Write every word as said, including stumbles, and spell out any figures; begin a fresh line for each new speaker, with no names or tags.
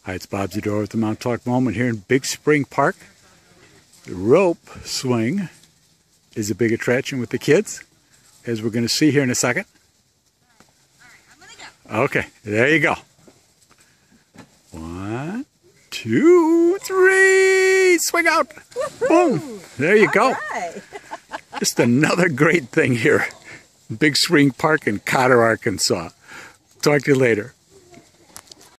Hi, it's Bob Zteam with the Mount Talk Moment here in Big Spring Park. The rope swing is a big attraction with the kids, as we're going to see here in a second. Okay, there you go. One, two, three, swing out. Boom, there you go. Just another great thing here. Big Spring Park in Cotter, Arkansas. Talk to you later.